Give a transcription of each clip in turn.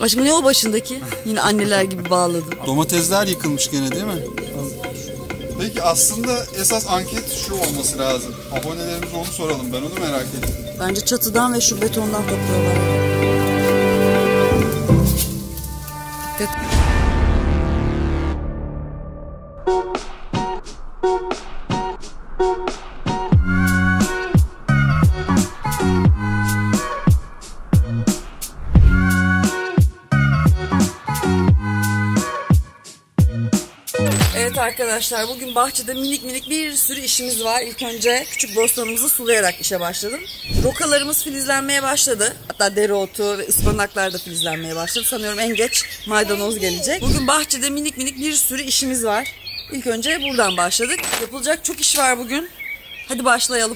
Aşkım ne o başındaki? Yine anneler gibi bağladın. Domatesler yıkılmış gene değil mi? Peki aslında esas anket şu olması lazım. Abonelerimize onu soralım, ben onu merak ettim. Bence çatıdan ve şu betondan topluyorlar. Dikkat. Evet arkadaşlar, bugün bahçede minik bir sürü işimiz var. İlk önce küçük bostanımızı sulayarak işe başladım. Rokalarımız filizlenmeye başladı. Hatta dereotu ve ıspanaklar da filizlenmeye başladı. Sanıyorum en geç maydanoz gelecek. Bugün bahçede minik bir sürü işimiz var. İlk önce buradan başladık. Yapılacak çok iş var bugün. Hadi başlayalım.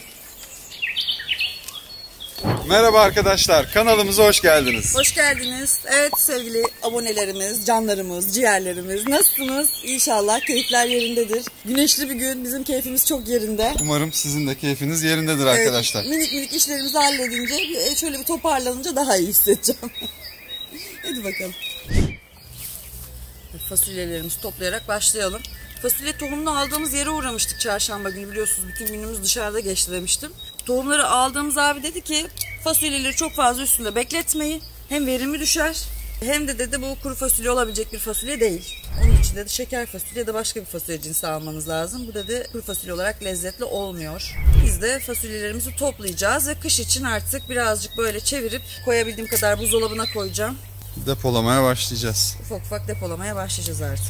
Merhaba arkadaşlar, kanalımıza hoş geldiniz. Hoş geldiniz. Evet sevgili abonelerimiz, canlarımız, ciğerlerimiz. Nasılsınız? İnşallah keyifler yerindedir. Güneşli bir gün, bizim keyfimiz çok yerinde. Umarım sizin de keyfiniz yerindedir arkadaşlar. Minik işlerimizi halledince, şöyle bir toparlanınca daha iyi hissedeceğim. Hadi bakalım. Fasulyelerimizi toplayarak başlayalım. Fasulye tohumunu aldığımız yere uğramıştık çarşamba günü, biliyorsunuz. Bütün günümüz dışarıda geçti demiştim. Tohumları aldığımız abi dedi ki fasulyeleri çok fazla üstünde bekletmeyin. Hem verimi düşer hem de dedi bu kuru fasulye olabilecek bir fasulye değil. Onun için dedi şeker fasulye ya da başka bir fasulye cinsi almanız lazım. Bu dedi kuru fasulye olarak lezzetli olmuyor. Biz de fasulyelerimizi toplayacağız ve kış için artık birazcık böyle çevirip koyabildiğim kadar buzdolabına koyacağım. Depolamaya başlayacağız. Ufak depolamaya başlayacağız artık.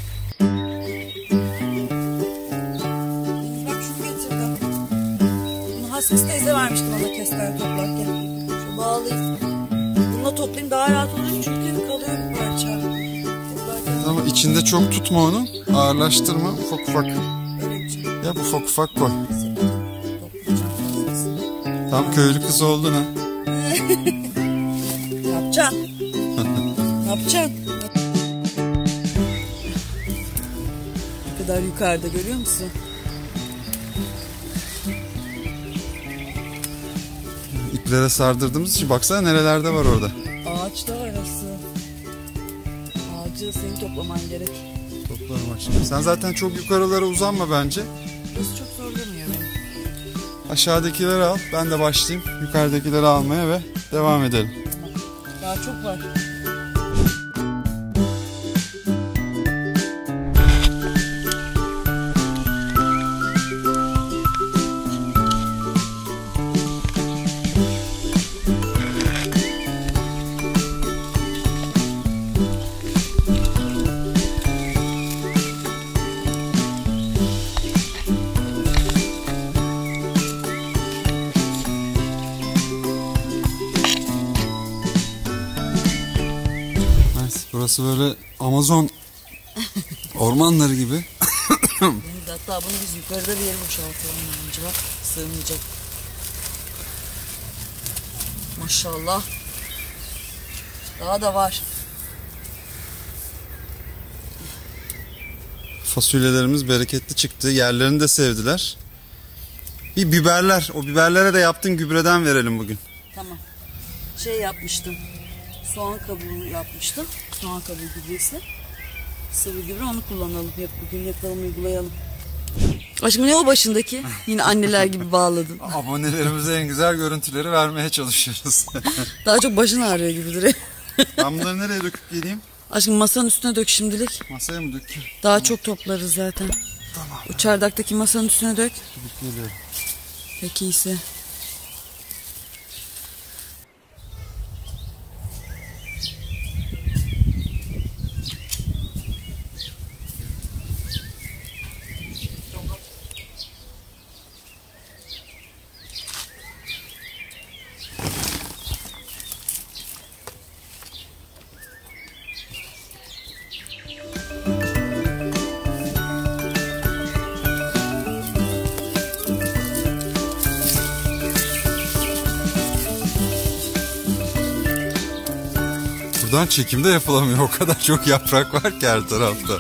Hasret teyze vermiştim ona kestane toplarken. Şu bağlayayım. Bununla toplayayım daha rahat olur çünkü kalıyor bir parça. Toplarken... Ama içinde çok tutma onu. Ağırlaştırma. Ufak. Evet. Yap ufak koy. Tam köylü kız oldun ha. Ne yapacaksın? Ne yapacaksın? Ne kadar yukarıda, görüyor musun? İplere sardırdığımız için baksana nerelerde var orada. Ağaçta arası. Ağacı senin toplaman gerek. Toplarım aşkım. Sen zaten çok yukarılara uzanma bence. Burası çok zorlamıyor beni. Aşağıdakileri al. Ben de başlayayım yukarıdakileri almaya ve devam edelim. Tamam. Daha çok var. Burası böyle Amazon ormanları gibi. Hatta bunu biz yukarıda bir yere boşaltalım bence, bak sığmayacak. Maşallah. Daha da var. Fasulyelerimiz bereketli çıktı. Yerlerini de sevdiler. Bir biberler. O biberlere de yaptığın gübreden verelim bugün. Tamam. Şey yapmıştım. Soğan kabuğunu yapmıştım. Soğan kabuğu gübresi. Sıvı gübre, onu kullanalım. Bugün yapalım, uygulayalım. Aşkım ne o başındaki? Yine anneler gibi bağladın. Abonelerimize en güzel görüntüleri vermeye çalışıyoruz. Daha çok başın ağrıyor gibi duruyor. Ben bunları nereye döküp geleyim? Aşkım masanın üstüne dök şimdilik. Masaya mı dökeyim? Daha çok toplarız zaten. Tamam. O çardaktaki masanın üstüne dök. Döküp geliyorum. Peki iyisi. Buradan çekimde yapılamıyor. O kadar çok yaprak var ki her tarafta.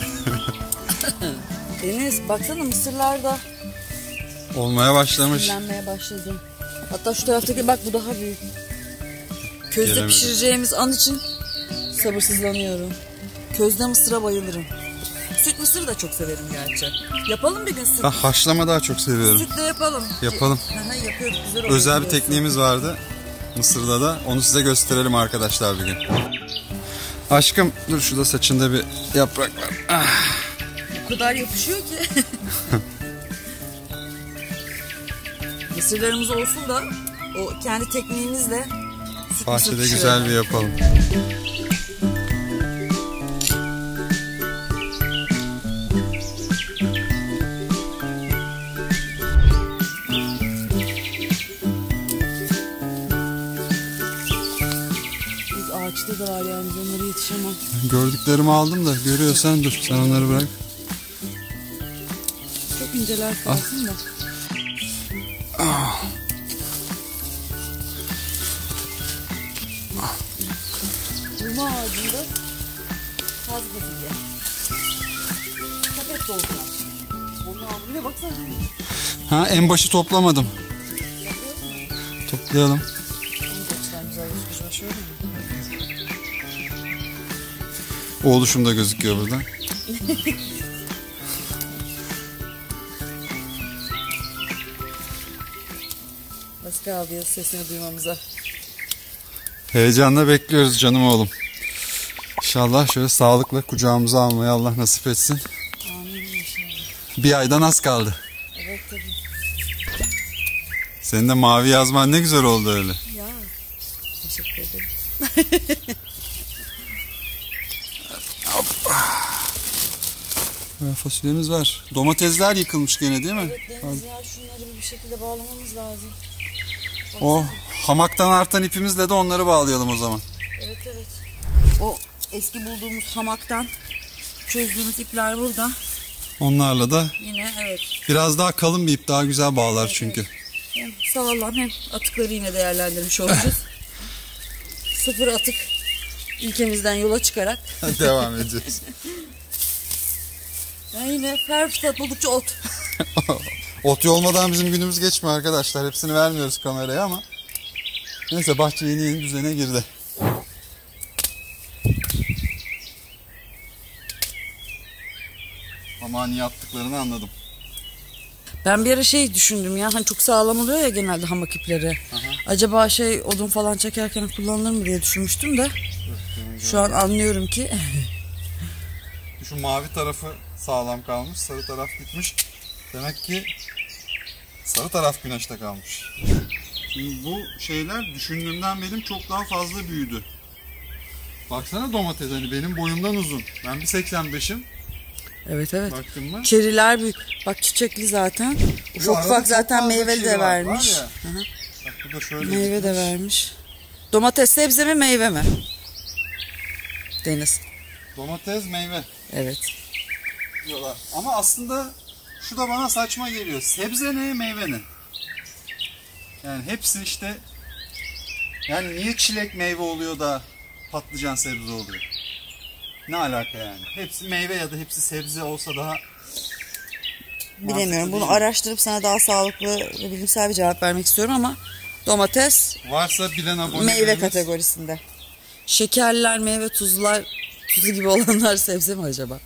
Deniz baksana, mısırlar da Olmaya başlamış. sinirlenmeye başladı. Hatta şu taraftaki bak, bu daha büyük. Közde Gelemedim. pişireceğimiz an için Sabırsızlanıyorum. Közde mısıra bayılırım. Süt mısırı da çok severim gerçi. Yapalım bir gün süt. Ben haşlama daha çok seviyorum. Sütle yapalım. Yapalım. Yapıyoruz, güzel oluyor. Özel bir tekniğimiz vardı Mısır'da da. Onu size gösterelim arkadaşlar bir gün. Aşkım dur, şurada saçında bir yaprak var. Ah. O kadar yapışıyor ki. Mısırlarımız olsun da o kendi tekniğimizle süt Bahçede mısır güzel bir yapalım. Biz ağaçta da var yani, onlara yetişemem. Gördüklerimi aldım da, görüyorsan dur sen onları bırak. Çok inceler kalsın da. Hurma ağacında faz fasulye. Sepet doldular. Onun ağzına baksana. Ha, en başı toplamadım. Toplayalım. Oğluşum da gözüküyor burada. Nasıl kaldı ya sesini duymamıza? Heyecanla bekliyoruz canım oğlum. İnşallah şöyle sağlıkla kucağımıza almayı Allah nasip etsin. Amin inşallah. Bir aydan az kaldı. Evet tabii. Senin de mavi yazman ne güzel oldu öyle. Ya. Teşekkür ederim. Fasulyemiz var. Domatesler yıkılmış gene değil mi? Evet Deniz ya, şunları bir şekilde bağlamamız lazım. O hamaktan artan ipimizle de onları bağlayalım o zaman. Evet evet. O eski bulduğumuz hamaktan çözdüğümüz ipler burada. Onlarla da Yine evet. biraz daha kalın bir ip daha güzel bağlar çünkü. Hem sağlam hem atıkları yine değerlendirmiş olacağız. Sıfır atık ilkemizden yola çıkarak. Devam edeceğiz. Ben yine her fırsat buldukça ot. Ot olmadan bizim günümüz geçmiyor arkadaşlar. Hepsini vermiyoruz kameraya ama. Neyse, bahçe yeni yeni düzene girdi. Ama niye attıklarını anladım. Ben bir ara şey düşündüm ya, hani çok sağlam oluyor ya genelde hamak ipleri. Aha. Acaba şey odun falan çekerken kullanılır mı diye düşünmüştüm de. Şu an anlıyorum ki. Şu mavi tarafı sağlam kalmış, sarı taraf gitmiş. Demek ki sarı taraf güneşte kalmış. Şimdi bu şeyler düşündüğümden benim çok daha fazla büyüdü. Baksana domates, hani benim boyumdan uzun. Ben 1.85'im. Evet evet. Baktın mı? Çeriler büyük. Bak çiçekli zaten. Ufak ufak zaten meyve de vermiş. Var bak bu da şöyle Meyve gitmiş. de vermiş. Domates sebze mi meyve mi? Deniz. Domates meyve Evet. diyorlar. Ama aslında şu da bana saçma geliyor. Sebze ne, meyve ne? Yani hepsi işte, yani niye çilek meyve oluyor da patlıcan sebze oluyor? Ne alaka yani? Hepsi meyve ya da hepsi sebze olsa daha Bilemiyorum. Bunu değil mi? araştırıp sana daha sağlıklı ve bilimsel bir cevap vermek istiyorum ama domates Varsa bilen abonelerimiz. meyve kategorisinde. Şekerler, meyve, tuzlar, tuzu gibi olanlar sebze mi acaba?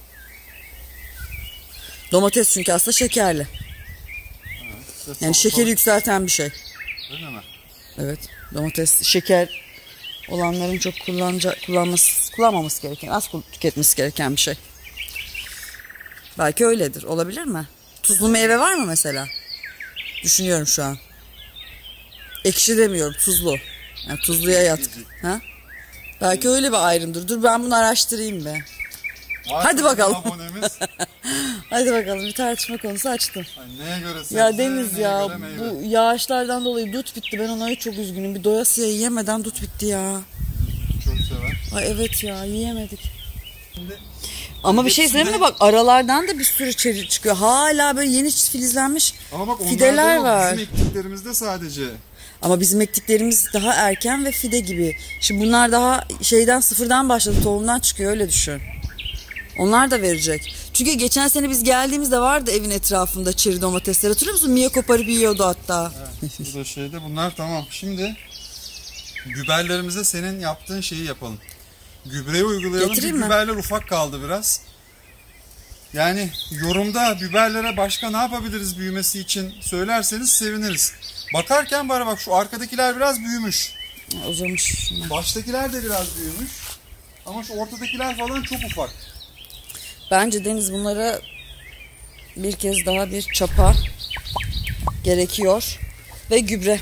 Domates çünkü aslında şekerli. Evet, Yani şekeri yükselten bir şey. öyle mi? Evet. Domates şeker olanların çok kullanmaması gereken, az tüketmesi gereken bir şey. Belki öyledir. Olabilir mi? Tuzlu meyve var mı mesela? Düşünüyorum şu an. Ekşi demiyorum, tuzlu. Yani tuzluya yatkın. Ha? Belki öyle bir ayrımdır. Dur ben bunu araştırayım be. Varsa Hadi bakalım. abonemiz. Hadi bakalım, bir tartışma konusu açtım. Ay, neye göre sebze, Ya Deniz neye ya, göre meyve? bu yağışlardan dolayı dut bitti. Ben ona çok üzgünüm. Bir doyasıya yiyemeden dut bitti ya. Çok sever. Ay evet ya, yiyemedik. Şimdi Ama bir şey hepsinde- söyleyeyim mi, bak aralardan da bir sürü çeri çıkıyor. Hala böyle yeni filizlenmiş Ama bak fideler onlar da var. bizim ektiklerimizde sadece. Ama bizim ektiklerimiz daha erken ve fide gibi. Şimdi bunlar daha şeyden, sıfırdan başladı, tohumdan çıkıyor, öyle düşün. Onlar da verecek. Çünkü geçen sene biz geldiğimizde vardı evin etrafında çeri domatesler. Hatırlıyor musun? Mia koparıp yiyordu hatta. Evet, bu da şeyde bunlar tamam. Şimdi biberlerimize senin yaptığın şeyi yapalım. gübreyi uygulayalım. Getireyim mi? Biberler ufak kaldı biraz. Yani yorumda biberlere başka ne yapabiliriz büyümesi için söylerseniz seviniriz. Bakarken bari bak şu arkadakiler biraz büyümüş. Uzamış. Baştakiler de biraz büyümüş. Ama şu ortadakiler falan çok ufak. Bence Deniz bunlara bir kez daha bir çapa gerekiyor. Ve gübre.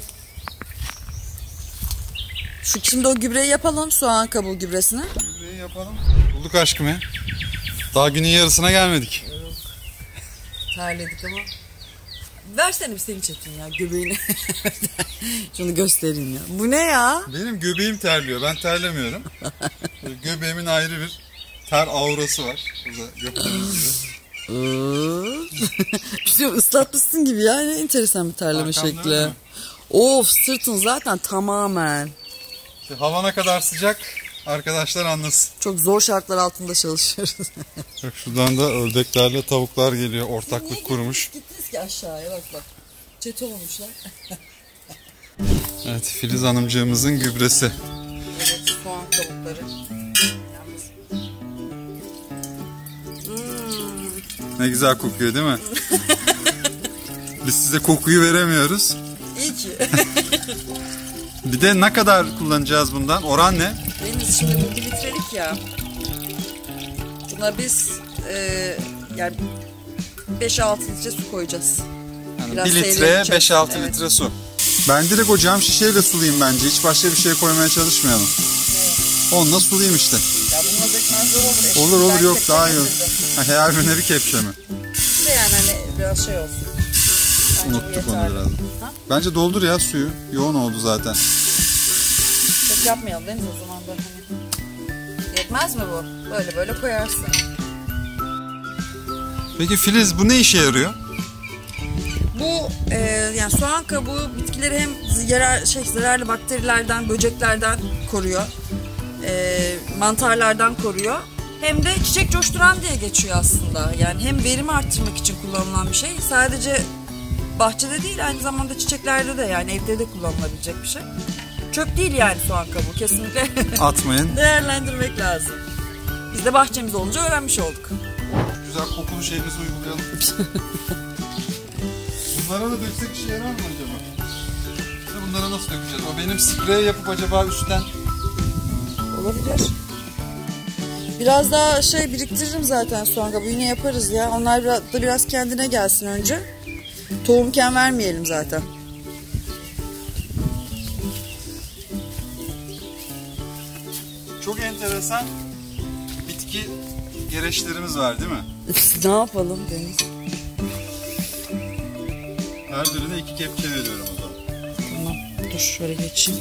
Şimdi o gübreyi yapalım. Soğan kabuğu gübresini. Gübreyi yapalım. Bulduk aşkım ya. Daha günün yarısına gelmedik. Terledik ama. Versene bir seni çekeyim ya göbeğini. Şunu göstereyim ya. Bu ne ya? Benim göbeğim terliyor. Ben terlemiyorum. Göbeğimin ayrı bir ter aurası var. Burada gördüğünüz gibi. Bir şey ıslatmışsın gibi ya. Ne enteresan bir terleme Arkamda şekli. öyle mi? Of, sırtın zaten tamamen. İşte hava ne kadar sıcak arkadaşlar anlasın. Çok zor şartlar altında çalışıyoruz. Bak şuradan da ördeklerle tavuklar geliyor. Ortaklık kurmuş. Gittiniz ki aşağıya bak. Çete olmuşlar. Evet, Filiz Hanımcığımızın gübresi. Evet, soğan kabukları. Ne güzel kokuyor değil mi? Biz size kokuyu veremiyoruz. İyi ki. Bir de ne kadar kullanacağız bundan? Oran ne? Deniz şimdi bu 1 litrelik ya. Buna biz yani 5-6 litre su koyacağız. Yani Biraz 1 litreye seyredeceğiz. 5-6 Evet. litre su. Ben direkt o cam şişeyle sulayayım bence. Hiç başka bir şey koymaya çalışmayalım. Onunla sulayayım işte. Ya bununla dökmen zor olur. Olur Ben yok kepçe daha iyi. getirdim. Her birine bir kepçe mi? İşte yani hani biraz şey olsun. Bence bu Unuttuk onu yeterli. biraz. Ha? Bence doldur ya suyu. Yoğun oldu zaten. Çok yapmayalım Deniz o zaman da hani. Yetmez mi bu? Böyle böyle koyarsın. Peki Filiz bu ne işe yarıyor? Bu yani soğan kabuğu bitkileri hem zararlı bakterilerden, böceklerden koruyor. Mantarlardan koruyor. Hem de çiçek coşturan diye geçiyor aslında. Yani hem verimi arttırmak için kullanılan bir şey. Sadece bahçede değil, aynı zamanda çiçeklerde de, yani evde de kullanılabilecek bir şey. Çöp değil yani soğan kabuğu, kesinlikle Atmayın. değerlendirmek lazım. Biz de bahçemiz olunca öğrenmiş olduk. Güzel kokulu şeyimizi uygulayalım. Bunlara da döksek işe yarar mı acaba? Bunlara nasıl dökeceğiz? O benim sprey yapıp acaba üstten... Olabilir. Biraz daha biriktiririm zaten soğan kabuğu. Yine yaparız ya. Onlar da biraz kendine gelsin önce. Tohumken vermeyelim zaten. Çok enteresan bitki gereçlerimiz var değil mi? Ne yapalım Deniz? Her birine 2 kepçe veriyorum o zaman. Tamam. Dur şöyle geçeyim.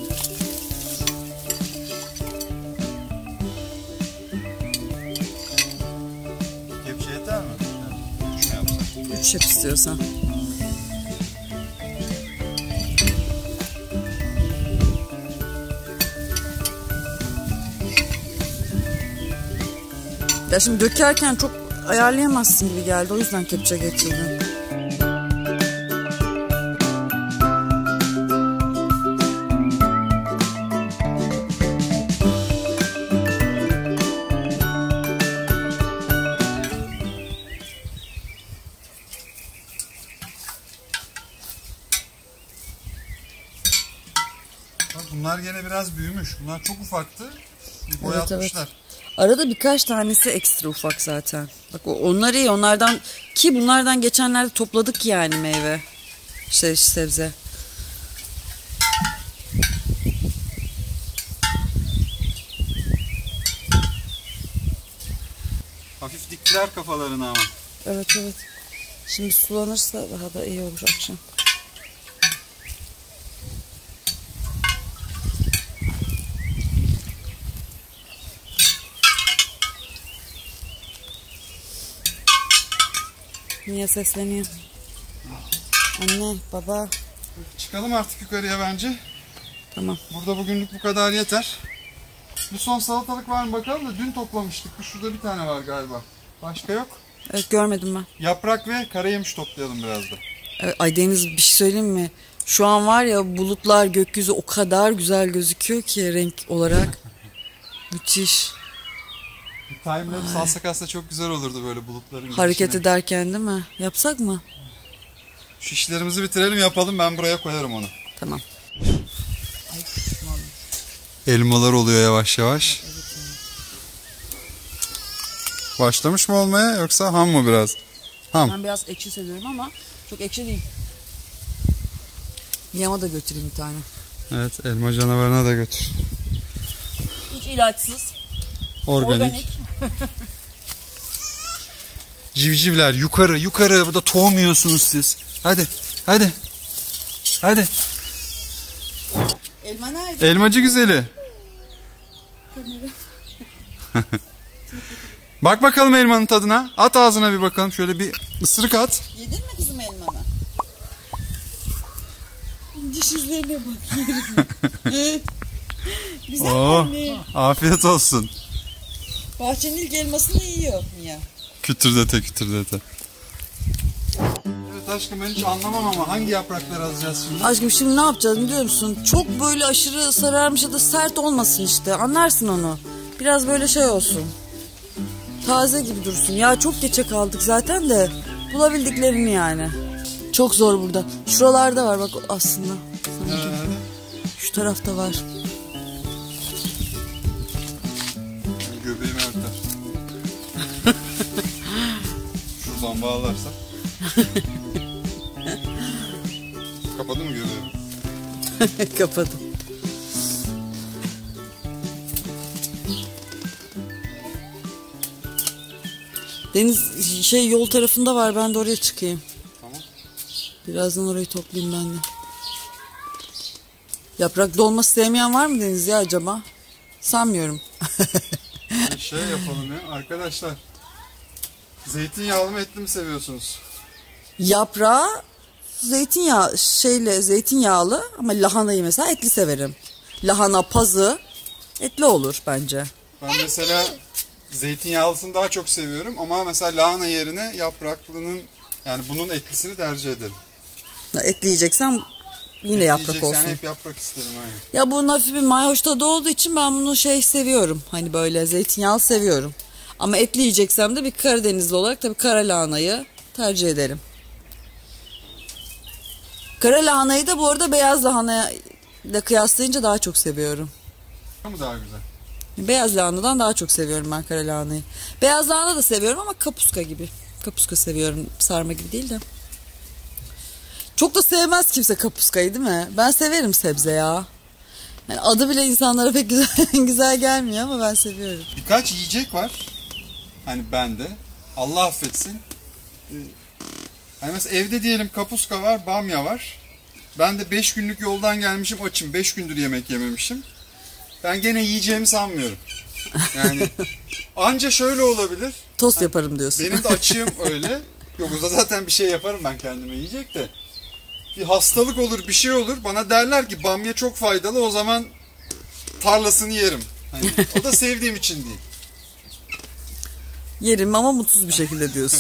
Kepçe yeter mi? 3 mü yapsak? 3 yap istiyorsan. Ya şimdi dökerken çok ayarlayamazsın gibi geldi. O yüzden kepçe getirdim. Bunlar gene biraz büyümüş. Bunlar çok ufaktı. Bir boyatmışlar. Evet. Arada birkaç tanesi ekstra ufak zaten. Bak onlar iyi. Onlardan ki bunlardan geçenlerde topladık yani meyve. Sebze. Hafif diktiler kafalarını ama. Evet. Şimdi sulanırsa daha da iyi olur akşam. Niye sesleniyor? Anne, baba. Çıkalım artık yukarıya bence. Tamam. Burada bugünlük bu kadar yeter. Bir son salatalık var mı bakalım da dün toplamıştık. Şurada bir tane var galiba. Başka yok. Evet, görmedim ben. Yaprak ve karayemiş toplayalım biraz da. Evet, ay Deniz, bir şey söyleyeyim mi? Şu an var ya, bulutlar, gökyüzü o kadar güzel gözüküyor ki renk olarak. Müthiş. Bir timelapse alsak aslında çok güzel olurdu böyle bulutların Hareket gidişine. ederken değil mi? Yapsak mı? Şu işlerimizi bitirelim yapalım, ben buraya koyarım onu. Tamam. Elmalar oluyor yavaş yavaş. Başlamış mı olmaya yoksa ham mı biraz? Ham. Ben biraz ekşi seviyorum ama çok ekşi değil. Yama da götüreyim bir tane. Evet, elma canavarına da götür. Hiç ilaçsız. Organik. Civcivler yukarı yukarı, burada tohum yiyorsunuz siz. Hadi hadi. Hadi. Elma nerede? Elmacı güzeli. Bak bakalım elmanın tadına. At ağzına bir bakalım. Şöyle bir ısırık at. Yedin mi kızım elmamı? Diş izlerine bak yerim. Güzel anne. Afiyet olsun. Bahçenin ilk elmasını yiyor Mia. Kütürdete kütürdete. Evet aşkım, ben hiç anlamam ama hangi yaprakları alacağız şimdi? Aşkım şimdi ne yapacağız biliyor musun? Çok böyle aşırı sararmış ya da sert olmasın işte. Anlarsın onu. Biraz böyle şey olsun. Taze gibi dursun. Ya çok geçe kaldık zaten de. Bulabildiklerini yani. Çok zor burada. Şuralarda var bak aslında. Şu tarafta var. Göbeğimi örter. Şuradan bağlarsak. Kapadın mı göbeğimi? Kapadım. Deniz şey yol tarafında var, ben de oraya çıkayım. Tamam. Birazdan orayı toplayayım ben de. Yaprak dolması sevmeyen var mı Deniz ya acaba? Sanmıyorum. Bir şey yapalım ya arkadaşlar. Zeytinyağlı mı etli mi seviyorsunuz? Yaprağı zeytinyağlı ama lahanayı mesela etli severim. Lahana pazı etli olur bence. Ben mesela zeytinyağlısını daha çok seviyorum ama mesela lahana yerine yapraklının, yani bunun etlisini tercih ederim. Etli yiyeceksen yine yaprak Yiyeceksen olsun. hep yaprak isterim aynen. Ya bunun hafif bir mayhoş tadı olduğu için ben bunu seviyorum. Hani böyle zeytinyağlı seviyorum. Ama etli yiyeceksem de bir Karadenizli olarak tabii kara lahanayı tercih ederim. Kara lahanayı da bu arada beyaz lahanayla kıyaslayınca daha çok seviyorum. Bu mu daha güzel? Beyaz lahanadan daha çok seviyorum ben kara lahanayı. Beyaz lahana da seviyorum ama kapuska gibi. Kapuska seviyorum, sarma gibi değil de. Çok da sevmez kimse kapuskayı değil mi? Ben severim sebze ya. Yani adı bile insanlara pek güzel gelmiyor ama ben seviyorum. Birkaç yiyecek var. Hani bende. Allah affetsin. Hani mesela evde diyelim kapuska var, bamya var. Ben de 5 günlük yoldan gelmişim, açım. 5 gündür yemek yememişim. Ben gene yiyeceğimi sanmıyorum. Yani anca şöyle olabilir. Tost yaparım diyorsun. Benim de açığım öyle. Yok, o da zaten bir şey yaparım ben kendime yiyecek de. Bir hastalık olur, bir şey olur. Bana derler ki bamya çok faydalı, o zaman tarlasını yerim. Hani, o da sevdiğim için değil. Yerim ama mutsuz bir şekilde diyorsun.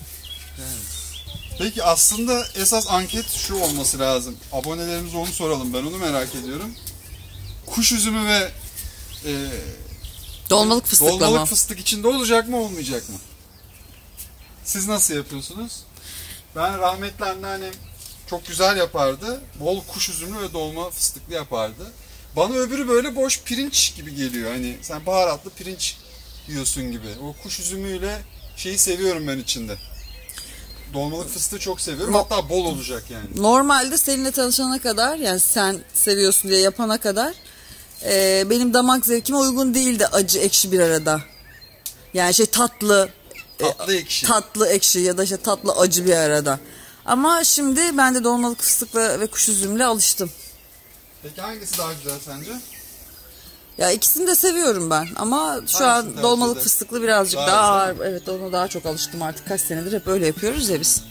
Peki aslında esas anket şu olması lazım. Abonelerimize onu soralım, ben onu merak ediyorum. Kuş üzümü ve Dolmalık fıstıklı mı? dolmalık fıstık içinde olacak mı olmayacak mı? Siz nasıl yapıyorsunuz? Ben rahmetli anneannem çok güzel yapardı. Bol kuş üzümlü ve dolma fıstıklı yapardı. Bana öbürü böyle boş pirinç gibi geliyor. Hani sen baharatlı pirinç yiyorsun gibi. O kuş üzümüyle şeyi seviyorum ben içinde. Dolmalık fıstığı çok seviyorum. Hatta bol olacak yani. Normalde seninle tanışana kadar, yani sen seviyorsun diye yapana kadar benim damak zevkime uygun değildi acı ekşi bir arada. Yani tatlı ekşi. Tatlı ekşi ya da tatlı acı bir arada. Ama şimdi ben de dolmalık fıstıklı ve kuş üzümle alıştım. Peki hangisi daha güzel sence? Ya ikisini de seviyorum ben ama şu an dolmalık fıstıklı birazcık daha ağır. Evet, ona daha çok alıştım artık, kaç senedir hep öyle yapıyoruz ya biz.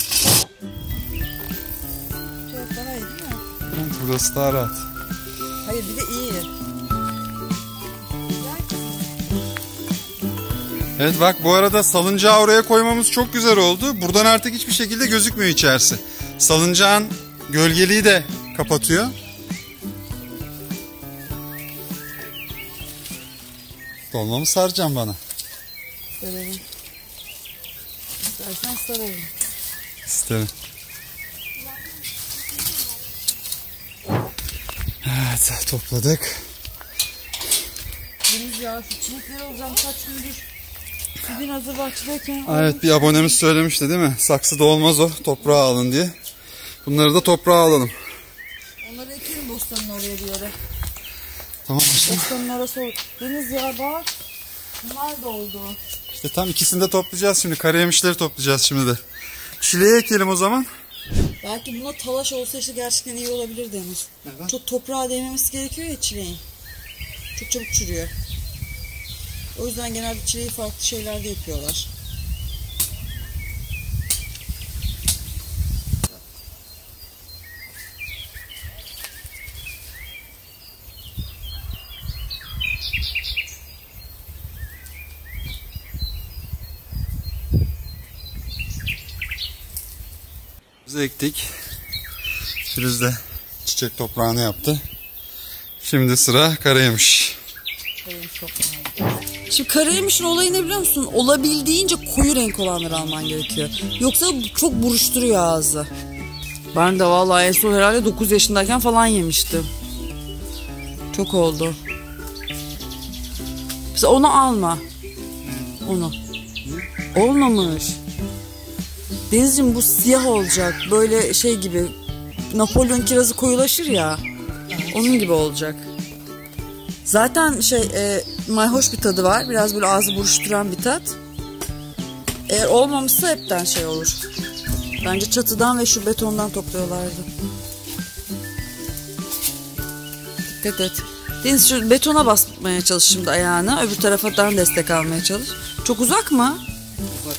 Çok daha iyi değil mi? Burası daha rahat. Hayır, bir de iyi. Evet bak, bu arada salıncağı oraya koymamız çok güzel oldu. Buradan artık hiçbir şekilde gözükmüyor içerisi. Salıncağın gölgeliği de kapatıyor. Dolmamı saracağım bana. Saralım. İstersen saralım. İsterim. Evet, topladık. Deniz ya şu çilekleri alacağım kaç gündür. Bugün hazır bahçedeyken. Evet, bir abonemiz söylemişti değil mi? Saksıda olmaz o, toprağa alın diye. Bunları da toprağa alalım. Onları ekelim bostanın oraya bir yere. Tamam aşkım. Bostanın orası olur. Deniz ya bak. Bunlar da oldu. İşte tam ikisini de toplayacağız şimdi. Karayemişleri toplayacağız şimdi de. Çileği ekelim o zaman. Belki buna talaş olsa işte gerçekten iyi olabilir Deniz. Neden? Çok toprağa değmemesi gerekiyor ya çileğin. Çok çabuk çürüyor. O yüzden genelde çileği farklı şeylerde yapıyorlar. Biz ektik. Filiz de çiçek toprağını yaptı. Şimdi sıra karayemiş. Şimdi karayemişin olayı ne biliyor musun? Olabildiğince koyu renk olanları alman gerekiyor. Yoksa çok buruşturuyor ağzı. Ben de vallahi en son herhalde 9 yaşındayken falan yemiştim. Çok oldu. Mesela onu alma. Onu. Olmamış. Denizciğim bu siyah olacak. Böyle şey gibi. Napolyon kirazı koyulaşır ya. Onun gibi olacak. Zaten mayhoş bir tadı var. Biraz böyle ağzı buruşturan bir tat. Eğer olmamışsa hepten şey olur. Bence çatıdan ve şu betondan topluyorlardı. Dikkat et. Deniz şu betona basmaya çalış şimdi ayağını. Öbür tarafadan destek almaya çalış. Çok uzak mı? Uzak.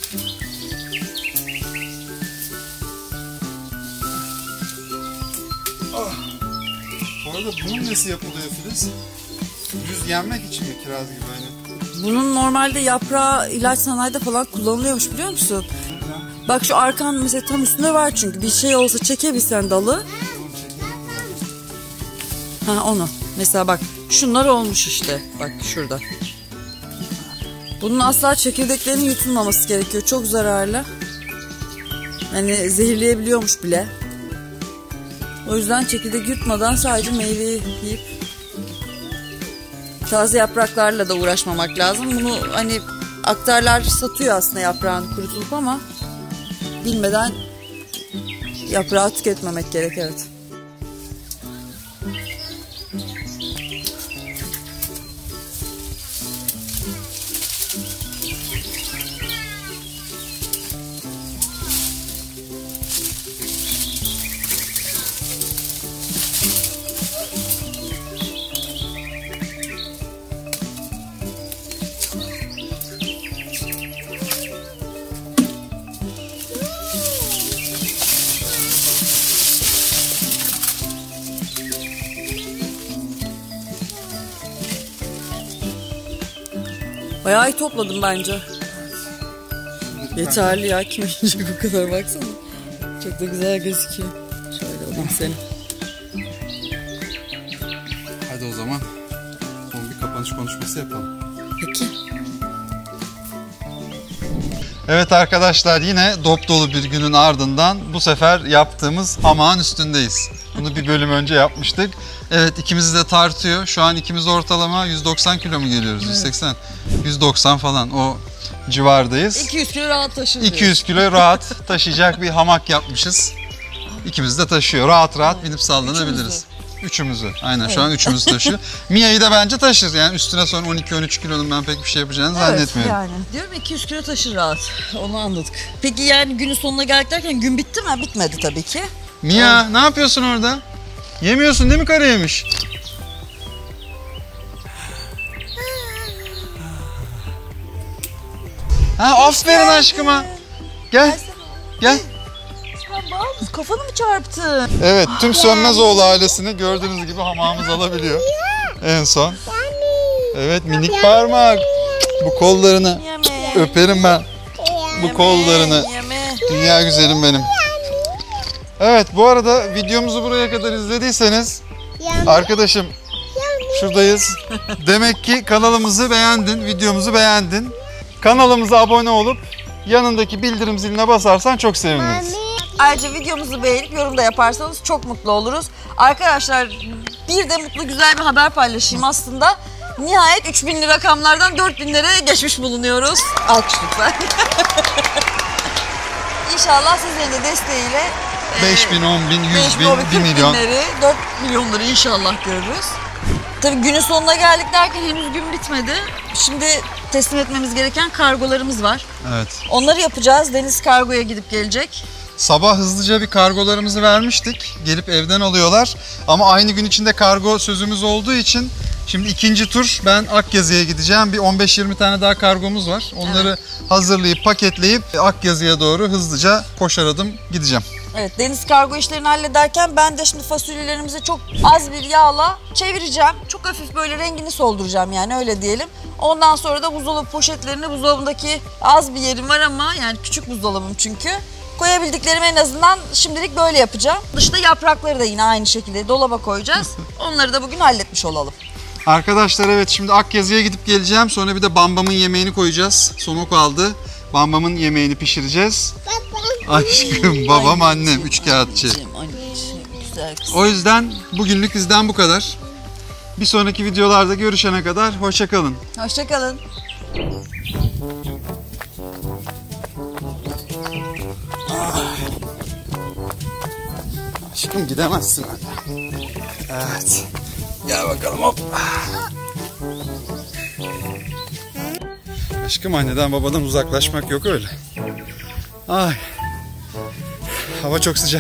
Bu arada bunun nesi yapılıyor Filiz? Düz yenmek için mi kiraz gibi hani? Bunun normalde yaprağı ilaç sanayide falan kullanılıyormuş biliyor musun? Bak şu arkan mesela tam üstünde var çünkü bir şey olsa çekebilsen dalı. Ha onu. Mesela bak şunlar olmuş işte. Bak şurada. Bunun asla çekirdeklerinin yutulmaması gerekiyor. Çok zararlı. Yani zehirleyebiliyormuş bile. O yüzden çekirdek yutmadan sadece meyveyi yiyip taze yapraklarla da uğraşmamak lazım. Bunu hani aktarlar satıyor aslında yaprağını kurutulup ama bilmeden yaprağı tüketmemek gerek, evet. Bayağı iyi topladım bence. Yeterli ya, kim yiyecek o kadar, baksana. Çok da güzel gözüküyor. Şöyle alayım seni. Hadi o zaman bir kapanış konuşması yapalım. Peki. Evet arkadaşlar, yine dop dolu bir günün ardından bu sefer yaptığımız hamağın üstündeyiz. Bunu bir bölüm önce yapmıştık. Evet, ikimizi de tartıyor. Şu an ikimiz ortalama 190 kilo mu geliyoruz? Evet. 180. 190 falan o civardayız. 200 kilo rahat taşır. 200 kilo rahat taşıyacak bir hamak yapmışız. İkimiz de taşıyor. Rahat rahat binip sallanabiliriz. Üçümüzü. Aynen, evet. Şu an üçümüzü taşıyor. Mia'yı da bence taşır. Yani üstüne son 12-13 kilonun ben pek bir şey yapacağını zannetmiyorum. Yani. Diyorum 200 kilo taşır rahat. Onu anladık. Peki yani günün sonuna geldik derken gün bitti mi? Bitmedi tabii ki. Mia, ne yapıyorsun orada? Yemiyorsun değil mi karayemiş? Ha, aferin aşkıma. Gel. Gel. Sen kafanı mı çarptın? Evet, tüm Sönmezoğlu ailesini gördüğünüz gibi hamağımız alabiliyor. En son. Evet, minik parmak. Bu kollarını öperim ben. Bu kollarını. Dünya güzelim benim. Evet, bu arada videomuzu buraya kadar izlediyseniz arkadaşım Şuradayız. Demek ki kanalımızı beğendin, videomuzu beğendin. Kanalımıza abone olup yanındaki bildirim ziline basarsan çok seviniriz. Ayrıca videomuzu beğenip yorum da yaparsanız çok mutlu oluruz. Arkadaşlar bir de mutlu güzel bir haber paylaşayım aslında. Nihayet 3000'li rakamlardan 4000'lere geçmiş bulunuyoruz. Alkış lütfen. İnşallah sizlerin de desteğiyle 5000, 10.000, 100.000, 1 40 milyon. binleri, 4 milyonları inşallah görürüz. Tabii günün sonuna geldik derken henüz gün bitmedi. Şimdi teslim etmemiz gereken kargolarımız var. Evet. Onları yapacağız. Deniz kargoya gidip gelecek. Sabah hızlıca bir kargolarımızı vermiştik. Gelip evden alıyorlar. Ama aynı gün içinde kargo sözümüz olduğu için şimdi ikinci tur ben Akyazı'ya gideceğim. Bir 15-20 tane daha kargomuz var. Onları hazırlayıp paketleyip Akyazı'ya doğru hızlıca koşar adım gideceğim. Evet, deniz kargo işlerini hallederken ben de şimdi fasulyelerimizi çok az bir yağla çevireceğim. Çok hafif böyle rengini solduracağım yani öyle diyelim. Ondan sonra da buzdolabı poşetlerini buzdolabındaki az bir yerim var ama yani küçük buzdolabım çünkü. Koyabildiklerimi en azından şimdilik böyle yapacağım. Dışta yaprakları da yine aynı şekilde dolaba koyacağız. Onları da bugün halletmiş olalım. Arkadaşlar evet şimdi Akyazı'ya gidip geleceğim. Sonra bir de Bambam'ın yemeğini koyacağız. Son o kaldı. Bambam'ın yemeğini pişireceğiz. Aşkım, babam, annem, üçkağıtçı. O yüzden bugünlük bizden bu kadar. Bir sonraki videolarda görüşene kadar hoşça kalın. Hoşça kalın. Aşkım gidemezsin öyle. Evet. Gel bakalım hop. Aşkım anneden babadan uzaklaşmak yok öyle. Ay. Hava çok sıcak.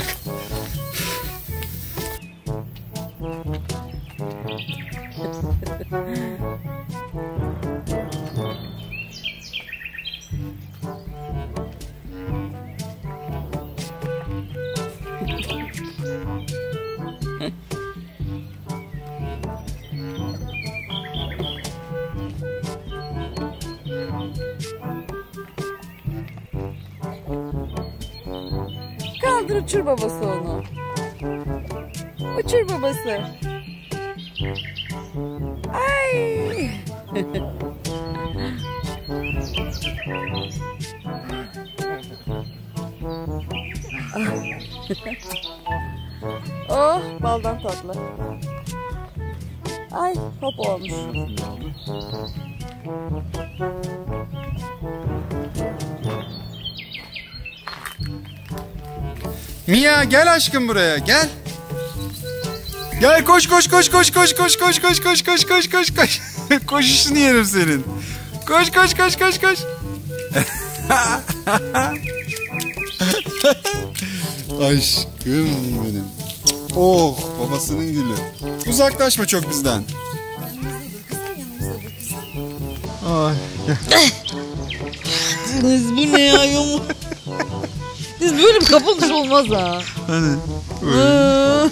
Kaldır uçur babası onu. Uçur babası. Ay. Oh, baldan tatlı. Ay, hop olmuş. Mia gel aşkım buraya gel. Gel koş koş koş koş koş koş koş koş koş koş koş koş koş. Koşuşunu yerim senin. Koş koş koş koş koş. Aşkım benim. Oh babasının gülü. Uzaklaşma çok bizden. Ay gel. Deniz bu ne ya yumur. Biz böyle bir kapılış olmaz ha. Hani böyle.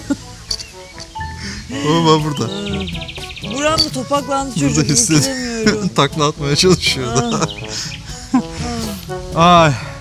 Baba burada. Buram da topaklandı çocuk. Burada hissediyorum. Takla atmaya çalışıyor da. Ay.